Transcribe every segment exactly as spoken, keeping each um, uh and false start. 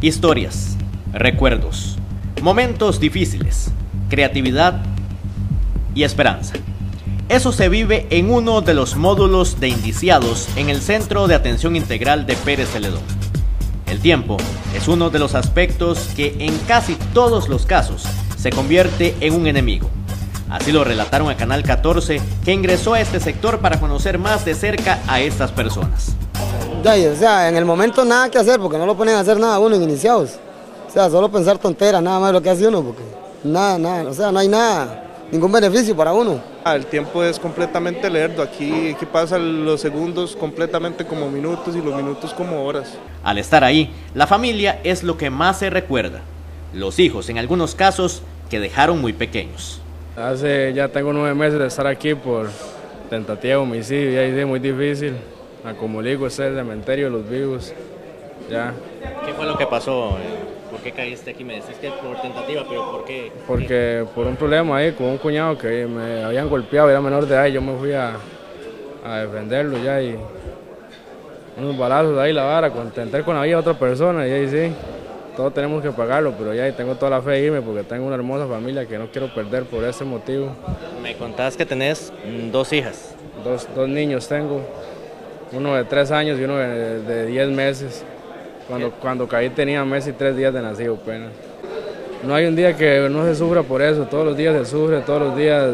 Historias, recuerdos, momentos difíciles, creatividad y esperanza. Eso se vive en uno de los módulos de indiciados en el Centro de Atención Integral de Pérez Celedón. El tiempo es uno de los aspectos que en casi todos los casos se convierte en un enemigo. Así lo relataron a Canal catorce, que ingresó a este sector para conocer más de cerca a estas personas. O sea, en el momento nada que hacer, porque no lo ponen a hacer nada uno en iniciados. O sea, solo pensar tonteras, nada más lo que hace uno, porque nada, nada, o sea, no hay nada, ningún beneficio para uno. El tiempo es completamente lerdo, aquí, aquí pasan los segundos completamente como minutos y los minutos como horas. Al estar ahí, la familia es lo que más se recuerda. Los hijos, en algunos casos, que dejaron muy pequeños. Hace ya tengo nueve meses de estar aquí por tentativa de homicidio, y ahí es muy difícil. Como le digo, este es el cementerio de los vivos. Ya. ¿Qué fue lo que pasó? ¿Por qué caíste aquí? Me decís que por tentativa, pero ¿por qué? Porque por un problema ahí con un cuñado que me habían golpeado, era menor de edad, y yo me fui a, a defenderlo ya, y unos balazos ahí, la vara, contenté con la vida de otra persona, y ahí sí, todos tenemos que pagarlo, pero ya tengo toda la fe de irme porque tengo una hermosa familia que no quiero perder por ese motivo. Me contás que tenés dos hijas. Dos, dos niños tengo, uno de tres años y uno de, de diez meses. Cuando, cuando caí tenía mes y tres días de nacido apenas. No hay un día que no se sufra por eso, todos los días se sufre, todos los días,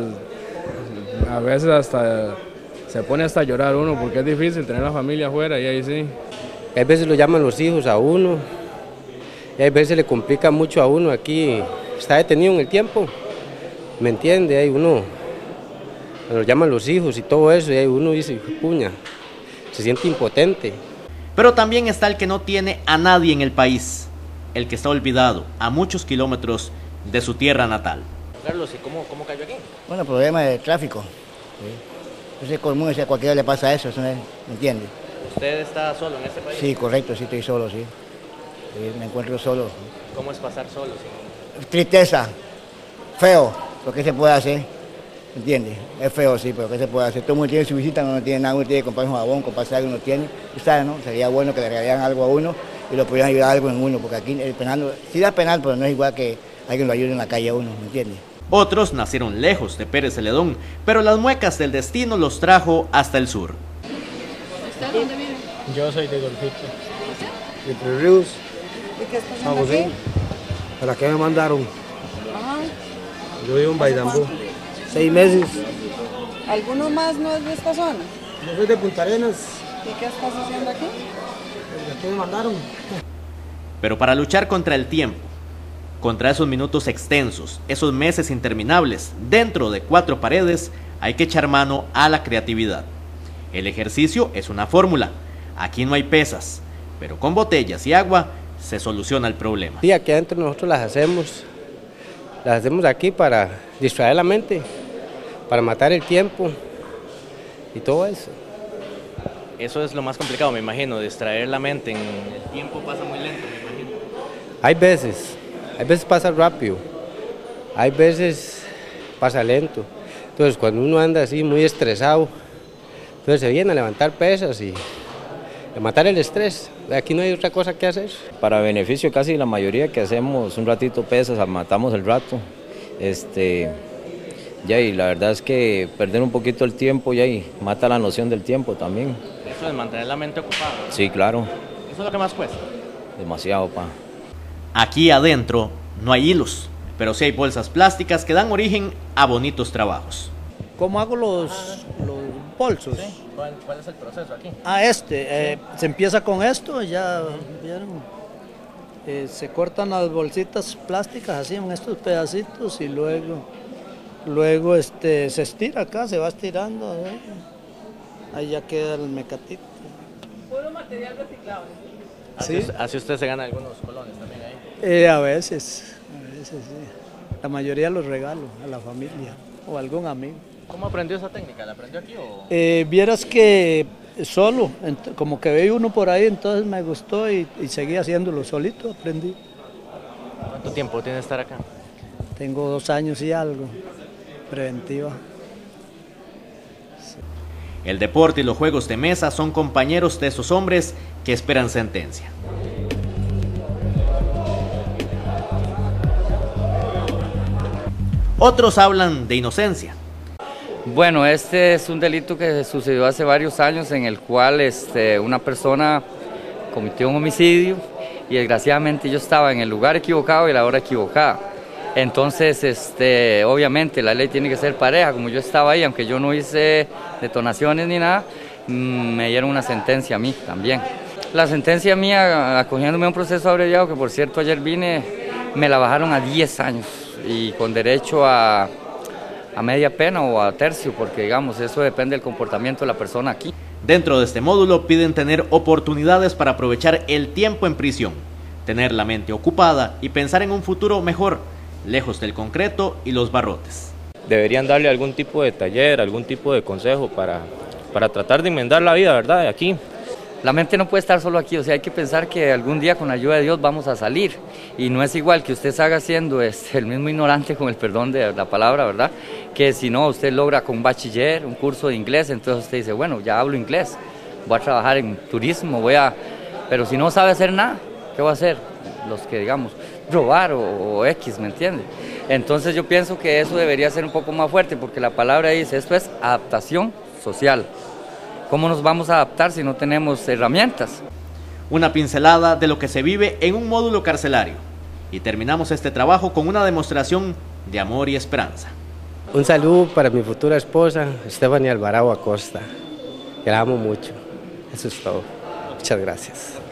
a veces hasta se pone hasta a llorar uno porque es difícil tener la familia afuera, y ahí sí. A veces lo llaman los hijos a uno, y a veces le complica mucho a uno aquí, está detenido en el tiempo, ¿me entiende? Ahí uno, lo llaman los hijos y todo eso, y ahí uno dice, puña, se siente impotente. Pero también está el que no tiene a nadie en el país, el que está olvidado a muchos kilómetros de su tierra natal. Carlos, ¿y cómo, cómo cayó aquí? Bueno, problema de tráfico. Sí. Yo sé común, si a cualquiera le pasa eso, eso ¿me entiende? ¿Usted está solo en este país? Sí, correcto, sí estoy solo, sí. Sí, me encuentro solo. ¿Cómo es pasar solo? Sí? Tristeza, feo, lo que se puede hacer. ¿Entiendes? Es feo, sí, pero ¿qué se puede hacer? Todo el mundo tiene su visita, uno no tiene nada, uno tiene que comprar un jabón, comprarse algo, uno tiene. ¿Sabes, no? Sería bueno que le regalaran algo a uno y lo pudieran ayudar algo en uno, porque aquí el penal, sí da penal, pero no es igual que alguien lo ayude en la calle a uno, ¿me entiendes? Otros nacieron lejos de Pérez Celedón, pero las muecas del destino los trajo hasta el sur. ¿Usted dónde vive? Yo soy de Golfito. ¿De Tres Ríos? ¿Y qué está haciendo aquí? ¿Para qué me mandaron? Ajá. Yo vivo en Baidambú. Seis meses. ¿Alguno más no es de esta zona? Yo soy de Punta Arenas. ¿Y qué estás haciendo aquí? ¿De qué me mandaron? Pero para luchar contra el tiempo, contra esos minutos extensos, esos meses interminables, dentro de cuatro paredes, hay que echar mano a la creatividad. El ejercicio es una fórmula. Aquí no hay pesas, pero con botellas y agua se soluciona el problema. Sí, aquí adentro nosotros las hacemos, las hacemos aquí para distraer la mente, para matar el tiempo y todo eso. Eso es lo más complicado, me imagino, distraer la mente. En... El tiempo pasa muy lento, me imagino. Hay veces, hay veces pasa rápido, hay veces pasa lento. Entonces cuando uno anda así muy estresado, entonces se viene a levantar pesas y a matar el estrés. Aquí no hay otra cosa que hacer. Para beneficio casi la mayoría que hacemos un ratito pesas, matamos el rato. Este, ya, y la verdad es que perder un poquito el tiempo ya y mata la noción del tiempo también. Eso es mantener la mente ocupada, ¿no? Sí, claro. ¿Eso es lo que más cuesta? Demasiado, pa. Aquí adentro no hay hilos, pero sí hay bolsas plásticas que dan origen a bonitos trabajos. ¿Cómo hago los, los bolsos? ¿Sí? ¿Cuál, ¿Cuál es el proceso aquí? Ah, este, eh, se empieza con esto, ya vieron, eh, se cortan las bolsitas plásticas así en estos pedacitos y luego, luego este, se estira acá, se va estirando, ¿eh? Ahí ya queda el mecatito. Puro material reciclable. ¿Sí? ¿Sí? Así usted se gana algunos colones también ahí. Eh, a veces, a veces sí. La mayoría los regalo a la familia o a algún amigo. ¿Cómo aprendió esa técnica? ¿La aprendió aquí o...? Eh, vieras que solo, como que veía uno por ahí, entonces me gustó y, y seguí haciéndolo solito, aprendí. ¿Cuánto tiempo tiene estar acá? Tengo dos años y algo, preventiva. Sí. El deporte y los juegos de mesa son compañeros de esos hombres que esperan sentencia. Otros hablan de inocencia. Bueno, este es un delito que sucedió hace varios años en el cual este, una persona cometió un homicidio y desgraciadamente yo estaba en el lugar equivocado y a la hora equivocada. Entonces, este, obviamente la ley tiene que ser pareja, como yo estaba ahí, aunque yo no hice detonaciones ni nada, me dieron una sentencia a mí también. La sentencia mía, acogiéndome a un proceso abreviado, que por cierto ayer vine, me la bajaron a diez años y con derecho a... a media pena o a tercio, porque digamos, eso depende del comportamiento de la persona aquí. Dentro de este módulo piden tener oportunidades para aprovechar el tiempo en prisión, tener la mente ocupada y pensar en un futuro mejor, lejos del concreto y los barrotes. Deberían darle algún tipo de taller, algún tipo de consejo para, para tratar de enmendar la vida, ¿verdad?, de aquí. La mente no puede estar solo aquí, o sea, hay que pensar que algún día con la ayuda de Dios vamos a salir. Y no es igual que usted salga siendo este, el mismo ignorante, con el perdón de la palabra, ¿verdad? Que si no, usted logra con un bachiller, un curso de inglés, entonces usted dice, bueno, ya hablo inglés, voy a trabajar en turismo, voy a... Pero si no sabe hacer nada, ¿qué va a hacer? Los que, digamos, robar o, o X, ¿me entiende? Entonces yo pienso que eso debería ser un poco más fuerte, porque la palabra dice, esto es adaptación social. ¿Cómo nos vamos a adaptar si no tenemos herramientas? Una pincelada de lo que se vive en un módulo carcelario. Y terminamos este trabajo con una demostración de amor y esperanza. Un saludo para mi futura esposa, Stephanie Alvarado Acosta, que la amo mucho. Eso es todo. Muchas gracias.